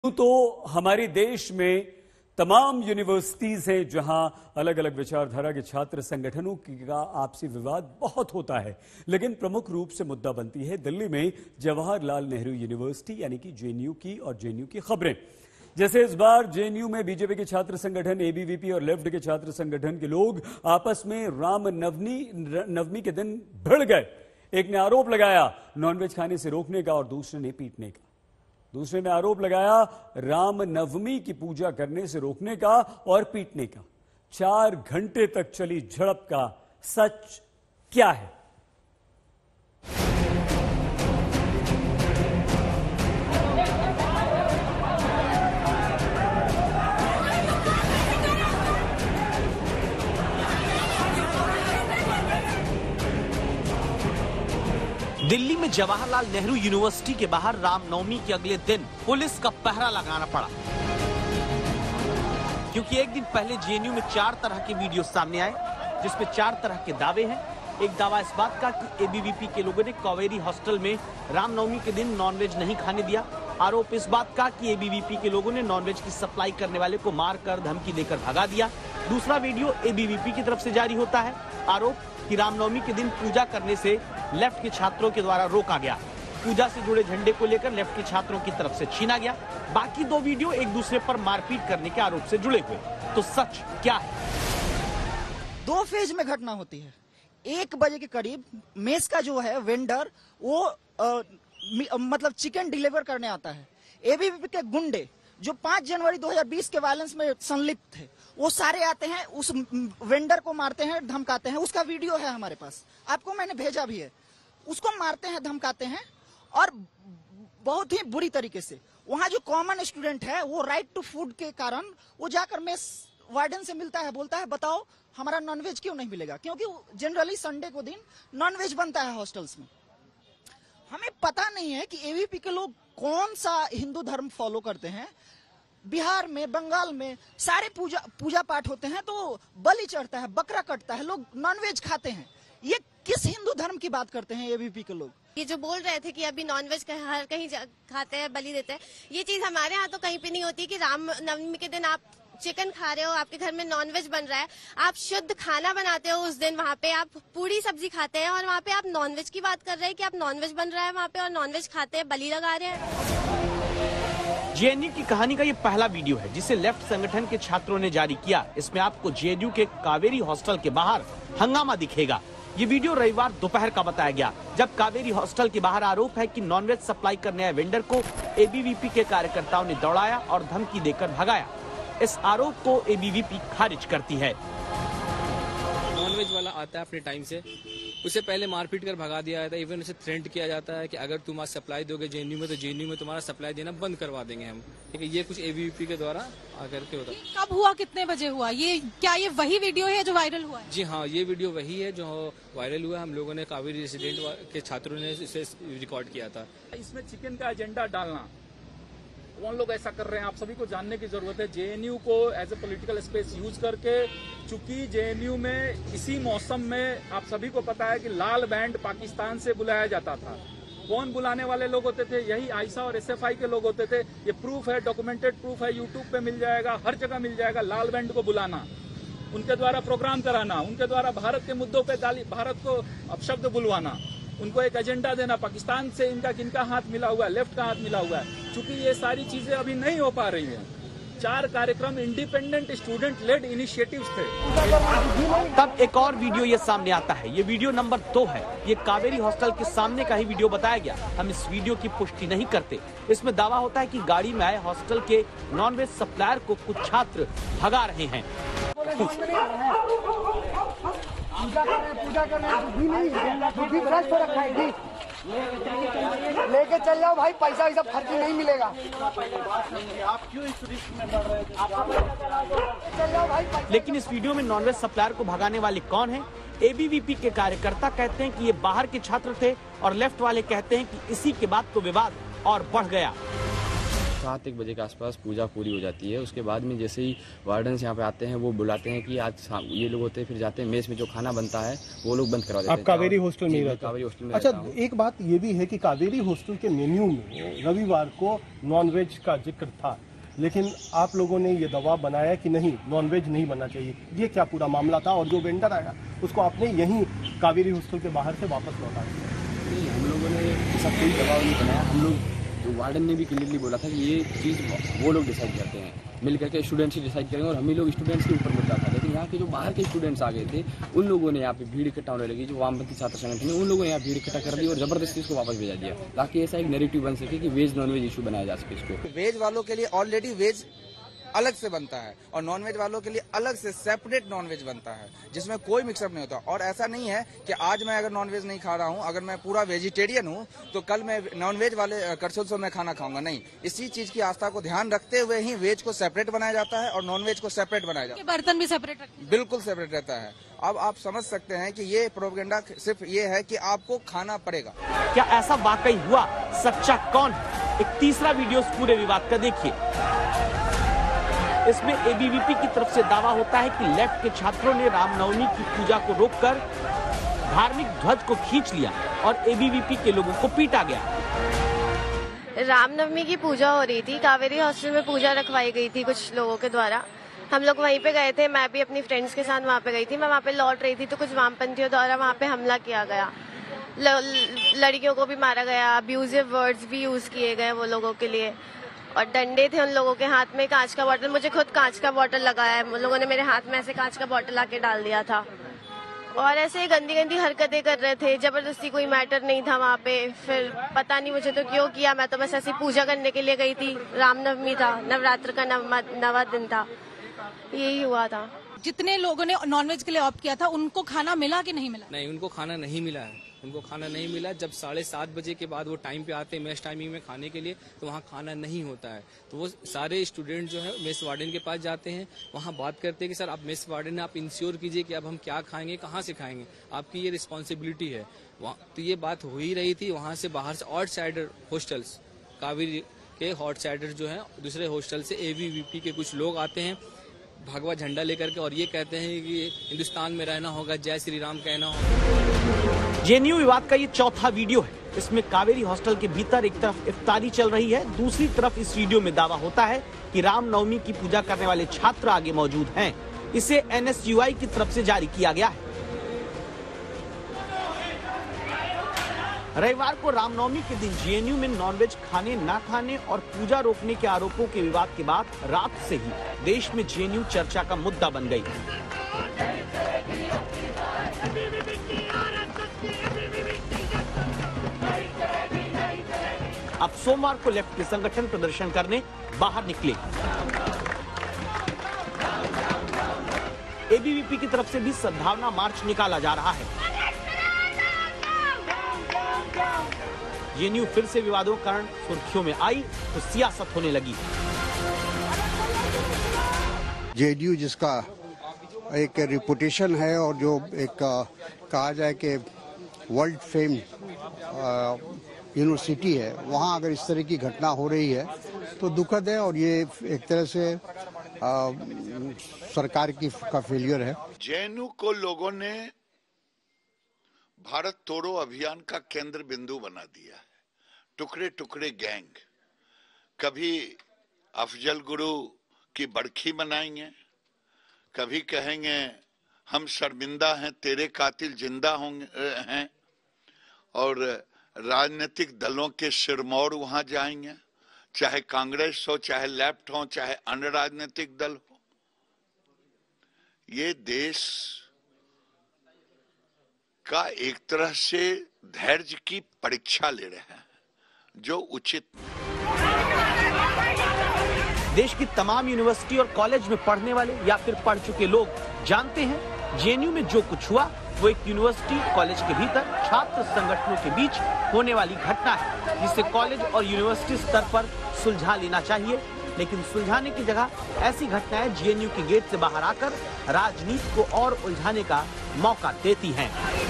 तो हमारे देश में तमाम यूनिवर्सिटीज हैं जहां अलग अलग विचारधारा के छात्र संगठनों का आपसी विवाद बहुत होता है, लेकिन प्रमुख रूप से मुद्दा बनती है दिल्ली में जवाहरलाल नेहरू यूनिवर्सिटी यानी कि जेएनयू की और जेएनयू की खबरें। जैसे इस बार जेएनयू में बीजेपी के छात्र संगठन एबीवीपी और लेफ्ट के छात्र संगठन के लोग आपस में रामनवमी के दिन भिड़ गए। एक ने आरोप लगाया नॉनवेज खाने से रोकने का और दूसरे ने पीटने का। दूसरे ने आरोप लगाया रामनवमी की पूजा करने से रोकने का और पीटने का। 4 घंटे तक चली झड़प का सच क्या है? दिल्ली में जवाहरलाल नेहरू यूनिवर्सिटी के बाहर रामनवमी के अगले दिन पुलिस का पहरा लगाना पड़ा, क्योंकि एक दिन पहले जेएनयू में 4 तरह के वीडियो सामने आए, जिसमें 4 तरह के दावे हैं। एक दावा इस बात का कि एबीवीपी के लोगों ने कावेरी हॉस्टल में रामनवमी के दिन नॉनवेज नहीं खाने दिया। आरोप इस बात का कि एबीवीपी के लोगों ने नॉनवेज की सप्लाई करने वाले को मारकर धमकी देकर भगा दिया। दूसरा वीडियो एबीवीपी की तरफ से जारी होता है। आरोप कि रामनवमी के दिन पूजा करने से लेफ्ट के छात्रों के द्वारा रोका गया। पूजा से जुड़े झंडे को लेकर लेफ्ट के छात्रों की तरफ से छीना गया। बाकी 2 वीडियो एक दूसरे पर मारपीट करने के आरोप से जुड़े हुए। तो सच क्या है? 2 फेज में घटना होती है। 1 बजे के करीब मेस का जो है वेंडर वो मतलब चिकन डिलीवर करने आता है। एबीवीपी के गुंडे जो 5 जनवरी 2020 के वायलेंस में संलिप्त थे, वो सारे आते हैं, उस वेंडर को मारते हैं, धमकाते हैं। उसका वीडियो है हमारे पास, आपको मैंने भेजा भी है। उसको मारते हैं, धमकाते हैं और बहुत ही बुरी तरीके से। वहां जो कॉमन स्टूडेंट है वो राइट टू फूड के कारण वो जाकर मेस वार्डन से मिलता है, बोलता है बताओ हमारा नॉनवेज क्यों नहीं मिलेगा, क्योंकि जनरली संडे को दिन नॉनवेज बनता है हॉस्टल्स में। हमें पता नहीं है कि एबीवीपी के लोग कौन सा हिंदू धर्म फॉलो करते हैं। बिहार में, बंगाल में सारे पूजा पाठ होते हैं तो बलि चढ़ता है, बकरा कटता है, लोग नॉनवेज खाते हैं। ये किस हिंदू धर्म की बात करते हैं एबीवीपी के लोग? ये जो बोल रहे थे कि अभी नॉनवेज हर कहीं खाते हैं, बलि देते हैं, ये चीज हमारे यहाँ तो कहीं पे नहीं होती कि रामनवमी के दिन आप चिकन खा रहे हो, आपके घर में नॉनवेज बन रहा है, आप शुद्ध खाना बनाते हो उस दिन, वहाँ पे आप पूरी सब्जी खाते हैं और वहाँ पे आप नॉनवेज की बात कर रहे हैं कि आप नॉनवेज बन रहा है वहाँ पे और नॉनवेज खाते हैं, बलि लगा रहे हैं। जेएनयू की कहानी का ये पहला वीडियो है जिसे लेफ्ट संगठन के छात्रों ने जारी किया। इसमें आपको जेएनयू के कावेरी हॉस्टल के बाहर हंगामा दिखेगा। ये वीडियो रविवार दोपहर का बताया गया, जब कावेरी हॉस्टल के बाहर आरोप है कि नॉनवेज सप्लाई करने आए वेंडर को एबीवीपी के कार्यकर्ताओं ने दौड़ाया और धमकी देकर भगाया। इस आरोप को एबीवीपी खारिज करती है। नॉनवेज वाला आता है अपने टाइम से, उसे पहले मारपीट कर भगा दिया जाता है। इवन उसे थ्रेट किया जाता है कि अगर तुम आज सप्लाई दोगे जेएनयू में तो जेएनयू में तुम्हारा सप्लाई देना बंद करवा देंगे हम। ठीक है, ये कुछ एबीवीपी के द्वारा आकर के होता है। कब हुआ, कितने बजे हुआ? क्या ये वही वीडियो है जो वायरल हुआ है? जी हाँ, ये वीडियो वही है जो वायरल हुआ। हम लोगों ने कावेरी रेसिडेंट के छात्रों ने इसे रिकॉर्ड किया था। इसमें चिकन का एजेंडा डालना, कौन लोग ऐसा कर रहे हैं, आप सभी को जानने की जरूरत है। जेएनयू को as a political space use करके, चूंकि जेएनयू में इसी मौसम में आप सभी को पता है कि लाल बैंड पाकिस्तान से बुलाया जाता था। कौन बुलाने वाले लोग होते थे? यही आयशा और एसएफआई के लोग होते थे। ये प्रूफ है, डॉक्यूमेंटेड प्रूफ है, यूट्यूब पे मिल जाएगा, हर जगह मिल जाएगा। लाल बैंड को बुलाना, उनके द्वारा प्रोग्राम कराना, उनके द्वारा भारत के मुद्दों पे भारत को अपशब्द बुलवाना, उनको एक एजेंडा देना। पाकिस्तान से इनका किनका हाथ मिला हुआ है? लेफ्ट का हाथ मिला हुआ है। चूंकि ये सारी चीजें अभी नहीं हो पा रही हैं। 4 कार्यक्रम इंडिपेंडेंट स्टूडेंट लेड इनिशिएटिव्स थे। तब एक और वीडियो ये सामने आता है। ये वीडियो नंबर 2 है। ये कावेरी हॉस्टल के सामने का ही वीडियो बताया गया। हम इस वीडियो की पुष्टि नहीं करते। इसमें दावा होता है कि गाड़ी में आए हॉस्टल के नॉनवेज सप्लायर को कुछ छात्र भगा रहे हैं। पूजा कर रहे हैं, बुद्धि नहीं है, बुद्धि भ्रष्ट हो रखा है। लेके चल जाओ भाई, पैसा वैसा फर्जी नहीं मिलेगा। आप क्यों इस रिस्क में बढ़ रहे हैं? लेकिन इस वीडियो में नॉनवेज सप्लायर को भगाने वाले कौन हैं? एबीवीपी के कार्यकर्ता कहते हैं कि ये बाहर के छात्र थे और लेफ्ट वाले कहते हैं कि इसी के बाद तो विवाद और बढ़ गया। 7-1 बजे के आसपास पूजा पूरी हो जाती है। उसके बाद में जैसे ही वार्डन्स यहाँ पे आते हैं वो बुलाते हैं कि आज ये लोग होते हैं, फिर जाते हैं मेस में जो खाना बनता है वो लोग बंद करवा देते हैं। आप कावेरी हॉस्टल में रहते हैं? कावेरी हॉस्टल में। अच्छा, एक बात ये भी है कि कावेरी हॉस्टल के मेन्यू में रविवार को नॉनवेज का जिक्र था, लेकिन आप लोगों ने ये दबाव बनाया कि नहीं, नॉनवेज नहीं बनना चाहिए। ये क्या पूरा मामला था? और जो वेंडर आया उसको आपने यहीं कावेरी हॉस्टल के बाहर से वापस लौटा दिया? नहीं, हम लोगों ने ऐसा कोई दबाव नहीं बनाया। हम लोग, जो वार्डन ने भी क्लियरली बोला था कि ये चीज़ वो लोग डिसाइड करते हैं, मिल करके स्टूडेंट्स ही डिसाइड करेंगे, और हम ही लोग स्टूडेंट्स के ऊपर मुद्दा था। लेकिन यहाँ के जो बाहर के स्टूडेंट्स आ गए थे उन लोगों ने यहाँ पे भीड़ इकट्ठा होने लगी, जो वामपंथी छात्र संगठन है उन लोगों ने यहाँ भीड़ इकट्ठा कर दी और जबरदस्ती इसको वापस भेजा दिया, ताकि ऐसा एक नैरेटिव बन सके कि वेज नॉन वेज इशू बनाया जा सके। इसको वेज वालों के लिए ऑलरेडी वेज अलग से बनता है और नॉनवेज वालों के लिए अलग से सेपरेट नॉनवेज बनता है, जिसमें कोई मिक्सअप नहीं होता। और ऐसा नहीं है कि आज मैं अगर नॉनवेज नहीं खा रहा हूं, अगर मैं पूरा वेजिटेरियन हूं तो कल मैं नॉनवेज वाले करसोत्सव में खाना खाऊंगा, नहीं। इसी चीज की आस्था को ध्यान रखते हुए ही वेज को सेपरेट बनाया जाता है और नॉनवेज को सेपरेट बनाया जाता है। बर्तन भी सेपरेट रखते हैं? बिल्कुल सेपरेट रहता है। अब आप समझ सकते हैं कि ये प्रोपेगेंडा सिर्फ ये है कि आपको खाना पड़ेगा। क्या ऐसा वाकई हुआ? सच्चा कौन है? एक तीसरा वीडियो इस पूरे विवाद का देखिए। इसमें एबीवीपी की तरफ से दावा होता है कि लेफ्ट के छात्रों ने रामनवमी की पूजा को रोककर धार्मिक ध्वज को खींच लिया और एबीवीपी के लोगों को पीटा गया। रामनवमी की पूजा हो रही थी, कावेरी हॉस्टल में पूजा रखवाई गई थी कुछ लोगों के द्वारा। हम लोग वहीं पे गए थे, मैं भी अपनी फ्रेंड्स के साथ वहाँ पे गई थी। मैं वहाँ पे लौट रही थी तो कुछ वामपंथियों द्वारा वहाँ पे हमला किया गया, लड़कियों को भी मारा गया, अब्यूजिव वर्ड्स भी यूज किए गए वो लोगों के लिए, और डंडे थे उन लोगों के हाथ में, कांच का बोतल, मुझे खुद कांच का बोतल लगाया है, उन लोगों ने मेरे हाथ में ऐसे कांच का बोतल आके डाल दिया था, और ऐसे गंदी गंदी हरकतें कर रहे थे। जबरदस्ती कोई मैटर नहीं था वहाँ पे। फिर पता नहीं मुझे तो क्यों किया, मैं तो बस ऐसी पूजा करने के लिए गई थी। रामनवमी था, नवरात्र का नवा दिन था, यही हुआ था। जितने लोगों ने नॉनवेज के लिए ऑप्ट किया था उनको खाना मिला कि नहीं मिला? नहीं, उनको खाना नहीं मिला है। उनको खाना नहीं मिला। जब 7:30 बजे के बाद वो टाइम पे आते हैं मेस टाइमिंग में खाने के लिए, तो वहाँ खाना नहीं होता है। तो वो सारे स्टूडेंट जो है मेस वार्डन के पास जाते हैं, वहाँ बात करते हैं कि सर आप मेस वार्डन आप इंश्योर कीजिए कि अब हम क्या खाएंगे, कहाँ से खाएंगे, आपकी ये रिस्पॉन्सिबिलिटी है। तो ये बात हो ही रही थी। वहाँ से बाहर से आउटसाइडर हॉस्टल्स, कावेरी के आउटसाइडर जो है दूसरे हॉस्टल से एबीवीपी के कुछ लोग आते हैं भगवा झंडा लेकर के, और ये कहते हैं कि हिंदुस्तान में रहना होगा, जय श्री राम कहना होगा। जेएनयू विवाद का ये चौथा वीडियो है। इसमें कावेरी हॉस्टल के भीतर एक तरफ इफ्तारी चल रही है, दूसरी तरफ इस वीडियो में दावा होता है कि रामनवमी की पूजा करने वाले छात्र आगे मौजूद हैं। इसे एनएसयूआई की तरफ से जारी किया गया है। रविवार को रामनवमी के दिन जेएनयू में नॉनवेज खाने, ना खाने और पूजा रोकने के आरोपों के विवाद के बाद रात से ही देश में जेएनयू चर्चा का मुद्दा बन गई। अब सोमवार को लेफ्ट के संगठन प्रदर्शन करने बाहर निकले। एबीवीपी की तरफ से भी सद्भावना मार्च निकाला जा रहा है। जेएनयू फिर से विवादों के कारण सुर्खियों में आई तो सियासत होने लगी। जेएनयू जिसका एक रेपुटेशन है और जो एक कहा जाए कि वर्ल्ड फेम यूनिवर्सिटी है, वहाँ अगर इस तरह की घटना हो रही है तो दुखद है, और ये एक तरह से सरकार का फेलियर है। जेएनयू को लोगों ने भारत तोड़ो अभियान का केंद्र बिंदु बना दिया है। टुकड़े टुकड़े गैंग, कभी अफजल गुरु की बरखी मनाएंगे, कभी कहेंगे हम शर्मिंदा हैं, तेरे कातिल जिंदा होंगे हैं, और राजनीतिक दलों के सिरमौर वहां जाएंगे, चाहे कांग्रेस हो, चाहे लेफ्ट हो, चाहे अन्य राजनीतिक दल हो। ये देश का एक तरह से धैर्य की परीक्षा ले रहे हैं, जो उचित। देश की तमाम यूनिवर्सिटी और कॉलेज में पढ़ने वाले या फिर पढ़ चुके लोग जानते हैं जेएनयू में जो कुछ हुआ वो एक यूनिवर्सिटी कॉलेज के भीतर छात्र संगठनों के बीच होने वाली घटना है, जिसे कॉलेज और यूनिवर्सिटी स्तर पर सुलझा लेना चाहिए। लेकिन सुलझाने की जगह ऐसी घटनाएं जेएनयू के गेट से बाहर आकर राजनीति को और उलझाने का मौका देती हैं।